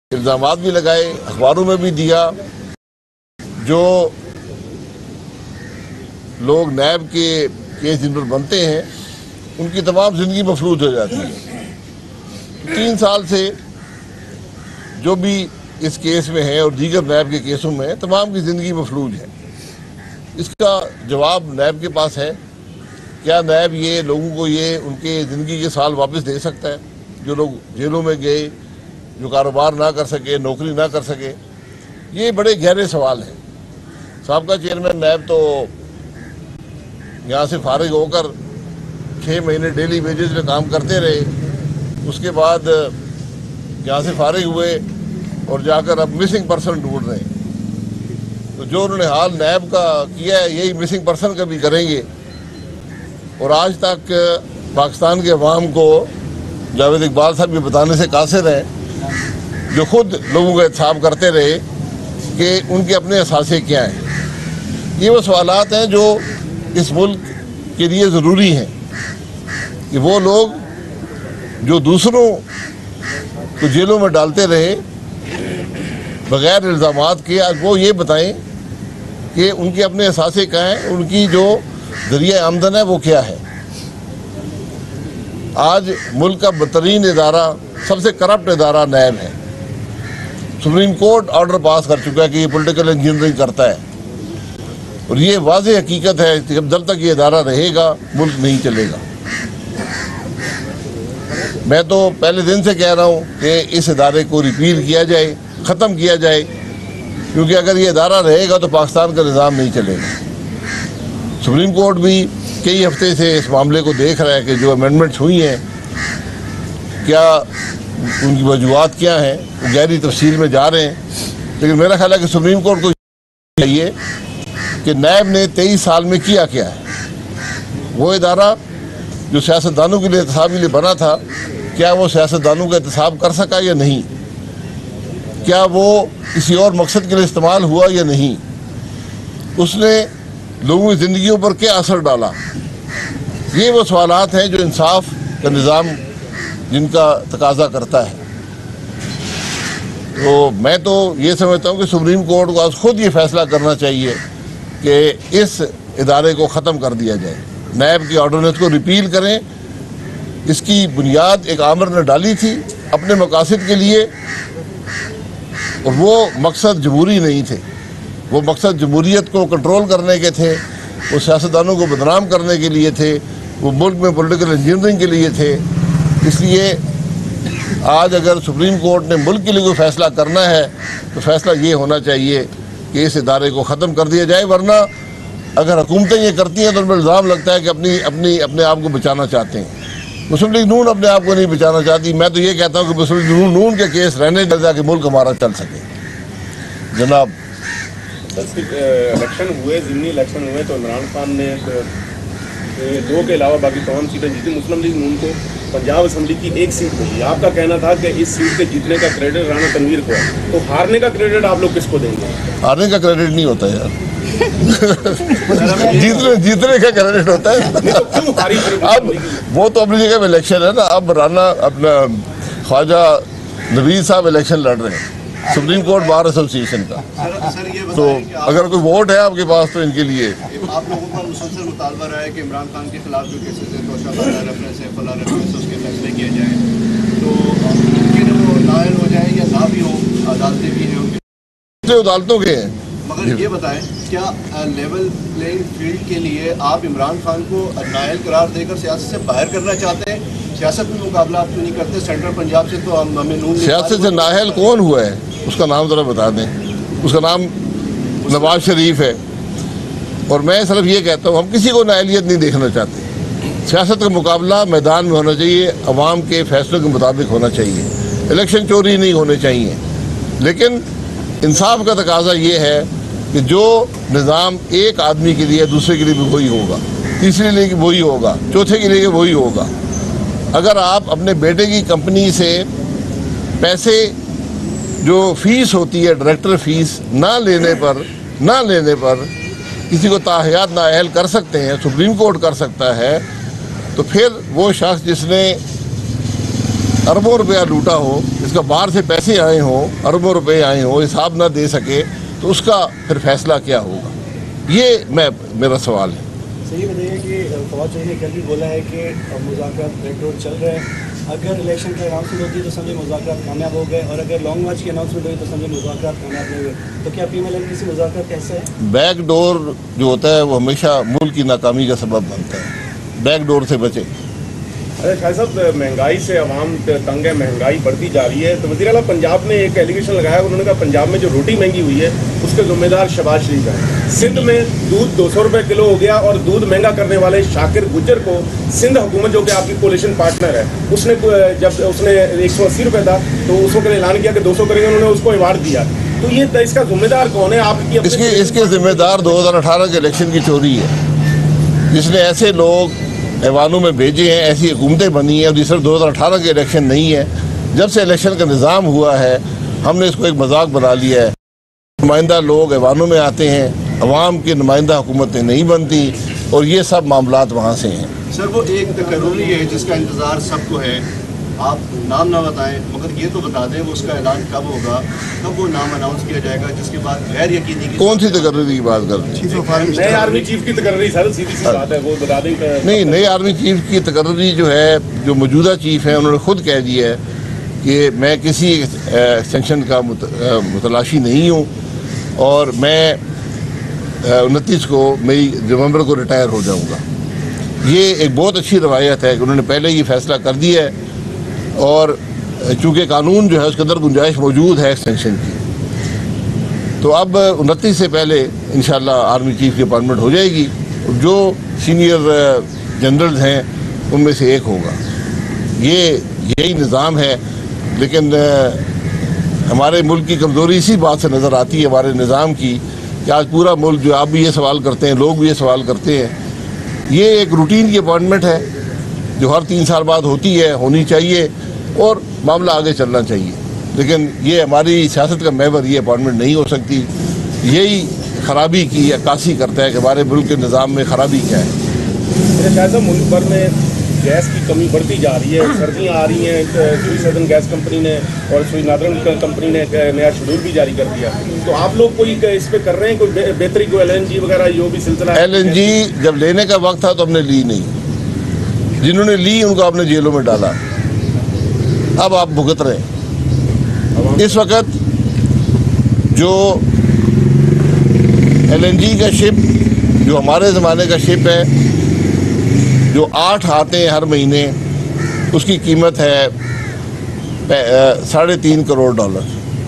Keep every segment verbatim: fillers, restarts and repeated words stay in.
इल्ज़ामात भी लगाए, अखबारों में भी दिया। जो लोग नैब के केस जिन पर बनते हैं उनकी तमाम ज़िंदगी मफलूज हो जाती है। तीन साल से जो भी इस केस में है और दीगर नैब के केसों में तमाम की ज़िंदगी मफलूज है। इसका जवाब नैब के पास है। क्या नैब ये लोगों को ये उनके ज़िंदगी के साल वापस दे सकता है? जो लोग जेलों में गए, जो कारोबार ना कर सके, नौकरी ना कर सके, ये बड़े गहरे सवाल हैं। साबका चेयरमैन नैब तो यहाँ से फारिग होकर छः महीने डेली वेजेस में काम करते रहे, उसके बाद यहाँ से फारिग हुए और जाकर अब मिसिंग पर्सन ढूंढ रहे हैं। तो जो उन्होंने हाल नैब का किया है यही मिसिंग पर्सन का भी करेंगे। और आज तक पाकिस्तान के अवाम को जावेद इकबाल साहब के बताने से कासिर है, जो खुद लोगों का एहतसाब करते रहे कि उनके अपने असासे क्या हैं। ये वो सवालात हैं जो इस मुल्क के लिए ज़रूरी हैं कि वो लोग जो दूसरों को जेलों में डालते रहे बग़ैर इल्ज़ामात के, आज वो ये बताएं कि उनके अपने असासे क्या हैं, उनकी जो ज़रिया आमदन है वो क्या है। आज मुल्क का बदतरीन इदारा, सबसे करप्ट इदारा नैब है। सुप्रीम कोर्ट ऑर्डर पास कर चुका है कि ये पॉलिटिकल इंजीनियरिंग करता है और ये वाज़ेह हकीकत है कि जब तक ये इदारा रहेगा मुल्क नहीं चलेगा। मैं तो पहले दिन से कह रहा हूँ कि इस इदारे को रिपील किया जाए, ख़त्म किया जाए, क्योंकि अगर ये इदारा रहेगा तो पाकिस्तान का निज़ाम नहीं चलेगा। सुप्रीम कोर्ट भी कई हफ्ते से इस मामले को देख रहा है कि जो अमेंडमेंट्स हुई हैं क्या उनकी वजूहात क्या हैं, वो गहरी तफसील में जा रहे हैं। लेकिन मेरा ख्याल है कि सुप्रीम कोर्ट को चाहिए कि नैब ने तेईस साल में किया क्या है। वो इदारा जो सियासतदानों के लिए एहतसाब के लिए बना था, क्या वो सियासतदानों का एहतसाब कर सका या नहीं? क्या वो किसी और मकसद के लिए इस्तेमाल हुआ या नहीं? उसने लोगों की ज़िंदगियों पर क्या असर डाला? ये वो सवालात हैं जो इंसाफ का निज़ाम जिनका तकाजा करता है। तो मैं तो ये समझता हूँ कि सुप्रीम कोर्ट को आज खुद ये फैसला करना चाहिए कि इस इदारे को ख़त्म कर दिया जाए, नैब की ऑर्डिनेंस को रिपील करें। इसकी बुनियाद एक आमिर ने डाली थी अपने मकासद के लिए और वो मकसद जमहूरी नहीं थे, वो मकसद जमहूरियत को कंट्रोल करने के थे, वो सियासतदानों को बदनाम करने के लिए थे, वो मुल्क में पॉलिटिकल इंजीनियरिंग के लिए थे। इसलिए आज अगर सुप्रीम कोर्ट ने मुल्क के लिए कोई फैसला करना है तो फैसला ये होना चाहिए कि इस इदारे को ख़त्म कर दिया जाए। वरना अगर हुकूमतें ये करती हैं तो उनमें इल्ज़ाम लगता है कि अपनी अपनी अपने आप को बचाना चाहते हैं। मुस्लिम लीग नून अपने आप को नहीं बचाना चाहती। मैं तो ये कहता हूँ कि मुस्लिम लीग नून नून के केस रहने दे ताकि मुल्क हमारा चल सके। जनाब इलेक्शन हुए, ज़िमनी इलेक्शन हुए तो इमरान खान ने दो के अलावा बाकी तमाम सीटें जीती। मुस्लिम लीग नून को पंजाब असम्बली की एक सीट मिली। आपका कहना था कि इस सीट के जीतने का क्रेडिट राना तनवीर को है, तो हारने का क्रेडिट आप लोग किसको देंगे? हारने का क्रेडिट नहीं होता यार जीतने जीतने का क्रेडिट होता है। अब वो तो अपनी जगह इलेक्शन है ना। अब राना अपना ख्वाजा नवीद साहब इलेक्शन लड़ रहे हैं सुप्रीम कोर्ट बार एसोसिएशन का। सर, सर ये तो अगर कोई वोट है आपके पास तो इनके लिए आप लोगों का मुसलसल मुतालबा रहा है कि इमरान खान के खिलाफ जो केसेस है, तोशाबारा रेफरेंस है, फला रेफरेंस, उसके फैसले किए जाएँ तो मुमकिन वो नायल हो जाए या ना भी हो, अदालतें भी हैं उनकी अदालतों के हैं। मगर ये बताएं क्या लेवल प्लेइंग फील्ड के लिए आप इमरान खान को नायल करार देकर सियासत से बाहर करना चाहते हैं? सियासत में मुकाबला आप क्यों नहीं करते? सेंट्रल पंजाब से तो हम हमें नून सियासत से नाहल कौन हुआ है उसका नाम ज़रा बता दें। उसका नाम नवाज शरीफ है। और मैं सिर्फ ये कहता हूँ हम किसी को नाहलियत नहीं देखना चाहते। सियासत का मुकाबला मैदान में होना चाहिए, अवाम के फैसलों के मुताबिक होना चाहिए, इलेक्शन चोरी नहीं होने चाहिए। लेकिन इंसाफ का तकाजा ये है कि जो निज़ाम एक आदमी के लिए दूसरे के लिए भी वही होगा, तीसरे के लिए वही होगा, चौथे के लिए वही होगा। अगर आप अपने बेटे की कंपनी से पैसे जो फीस होती है डायरेक्टर फीस ना लेने पर ना लेने पर किसी को ताहयात नाअहल कर सकते हैं, सुप्रीम कोर्ट कर सकता है, तो फिर वो शख्स जिसने अरबों रुपया लूटा हो, इसका बाहर से पैसे आए हों, अरबों रुपए आए हों, हिसाब ना दे सके, तो उसका फिर फैसला क्या होगा? ये मैं मेरा सवाल है। सही बताइए कि फवाद चौधरी ने कल भी बोला है कि मुज़ाकरात ब्रेक डोर चल रहे हैं, अगर इलेक्शन की अनाउंसमेंट होती है तो समझे मुज़ाकरात कामयाब हो गए, और अगर लॉन्ग मार्च की अनाउंसमेंट हुई तो समझे मुज़ाकरात कामयाब नहीं हुए। तो क्या पी एम एल एन किसी मुज़ाकरात कैसा है? बैक डोर जो होता है वो हमेशा मुल्क की नाकामी का सबब बनता है। बैक डोर से बचे। अरे शाह साहब, महंगाई से अवाम तंग है, महंगाई बढ़ती जा रही है, तो वज़ीर आला पंजाब ने एक एलिगेशन लगाया, उन्होंने कहा पंजाब में जो रोटी महंगी हुई है उसके जिम्मेदार शहबाज शरीफ है। सिंध में दूध दो सौ रुपये किलो हो गया, और दूध महंगा करने वाले शाकिर गुज्जर को सिंध हुकूमत, जो कि आपकी कोलिशन पार्टनर है, उसने जब उसने एक सौ अस्सी रुपये था तो उस वक्त ऐलान किया कि दो सौ करेंगे, उन्होंने उसको अवार्ड दिया। तो ये इसका जिम्मेदार कौन है? आपकी इसके इसके जिम्मेदार दो हज़ार अठारह के इलेक्शन की चोरी है, जिसने ऐसे लोग ऐवानों में भेजे हैं, ऐसी हुकूमतें बनी हैं। और ये सिर्फ दो हज़ार अठारह के इलेक्शन नहीं है, जब से इलेक्शन का निज़ाम हुआ है हमने इसको एक मजाक बना लिया है। नुमाइंदा लोग ऐवानों में आते हैं, अवाम की नुमाइंदा हुकूमतें नहीं बनती, और ये सब मामलात वहाँ से हैं। सर, वो एक तकर्री है जिसका इंतज़ार सबको है, आप नाम ना बताएं, मगर ये तो बता दें वो उसका ऐलान कब होगा, कब वो नाम अनाउंस किया जाएगा, जिसके बाद गैर यकीनी कौन सी तकर्री की बात कर रहे हैं? नए आर्मी चीफ की तकर्री, सर सीधी सी बात है, वो बता दें। नहीं, नए आर्मी चीफ की तकर्री जो है, जो मौजूदा चीफ है, उन्होंने खुद कह दिया है कि मैं किसी एक्सटेंशन का मुतलाशी नहीं हूँ, और मैं उनतीस को मई नवंबर को रिटायर हो जाऊँगा। ये एक बहुत अच्छी रवायत है कि उन्होंने पहले ही फैसला कर दिया है, और चूँकि कानून जो है उसके अंदर गुंजाइश मौजूद है एक्सटेंशन की, तो अब उनतीस से पहले इंशाल्लाह आर्मी चीफ की अपॉइंटमेंट हो जाएगी। जो सीनियर जनरल्स हैं उनमें से एक होगा। ये यही निज़ाम है। लेकिन हमारे मुल्क की कमज़ोरी इसी बात से नज़र आती है, हमारे निज़ाम की, कि आज पूरा मुल्क, जो आप भी ये सवाल करते हैं, लोग भी ये सवाल करते हैं, ये एक रूटीन की अपॉइंटमेंट है जो हर तीन साल बाद होती है, होनी चाहिए, और मामला आगे चलना चाहिए। लेकिन ये हमारी सियासत का महवर, ये अपॉइंटमेंट नहीं हो सकती। यही खराबी की अक्कासी करता है कि हमारे मुल्क के निज़ाम में खराबी क्या है। शायद मुल्क भर में गैस की कमी बढ़ती जा रही है, सर्दियाँ आ रही हैं, सुई सदन गैस कंपनी ने और सुई नादरन कंपनी ने नया शेड्यूल भी जारी कर दिया। तो आप लोग कोई इस पे कर रहे हैं कोई बेहतरी, को एल एन जी वगैरह जो भी सिलसिला? एल एन जी जब लेने का वक्त था तो हमने ली नहीं, जिन्होंने ली उनको आपने जेलों में डाला, अब आप भुगत रहे हैं। इस वक्त जो एल एन जी का शिप, जो हमारे ज़माने का शिप है, जो आठ आते हैं हर महीने, उसकी कीमत है साढ़े तीन करोड़ डॉलर।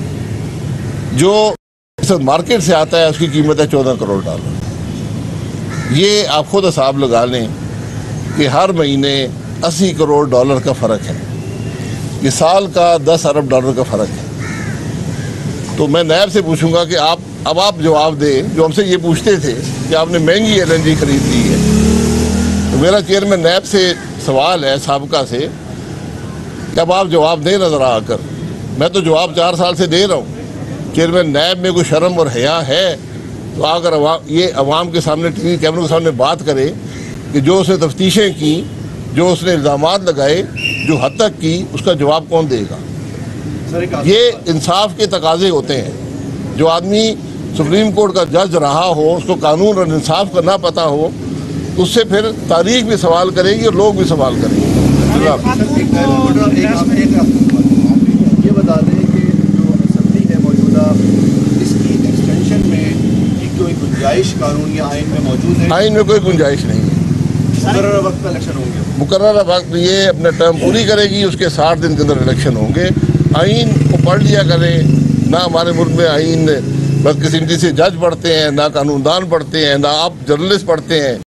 जो मार्केट से आता है उसकी कीमत है चौदह करोड़ डॉलर। ये आप खुद हिसाब लगा लें कि हर महीने अस्सी करोड़ डॉलर का फ़र्क है। ये साल का दस अरब डॉलर का फ़र्क है। तो मैं नैब से पूछूंगा कि आप अब आप जवाब दें, जो हमसे ये पूछते थे कि आपने महंगी एल एन जी खरीद ली है। तो मेरा चेयरमैन नैब से सवाल है, साबका से, कि अब आप जवाब दें नज़र आकर। मैं तो जवाब चार साल से दे रहा हूँ। चेयरमैन नैब में कोई शर्म और हया है तो आकर ये अवाम के सामने, टी वी कैमरों के सामने बात करे कि जो उसने तफ्तीशें की, जो उसने इल्ज़ामात लगाए, जो हद तक की, उसका जवाब कौन देगा? ये इंसाफ के तकाजे होते हैं। जो आदमी सुप्रीम कोर्ट का जज रहा हो, उसको कानून और इंसाफ का ना पता हो, उससे फिर तारीख भी सवाल करेगी और लोग भी सवाल करेंगे। ये बता दें कि जो असेंबली है मौजूदा, इसकी एक्सटेंशन में एक कोई गुंजाइश कानून या आइन में मौजूद है? आइन में कोई गुंजाइश नहीं है। मुकर्रर वक्त पर इलेक्शन होंगे? मुकर्रर वक्त ये अपना टर्म पूरी करेगी, उसके साठ दिन के अंदर इलेक्शन होंगे। आइन को पढ़ लिया करें। ना हमारे मुल्क में आइन बदकिस्मती से जज पढ़ते हैं, ना कानूनदान पढ़ते हैं, ना आप जर्नलिस्ट पढ़ते हैं।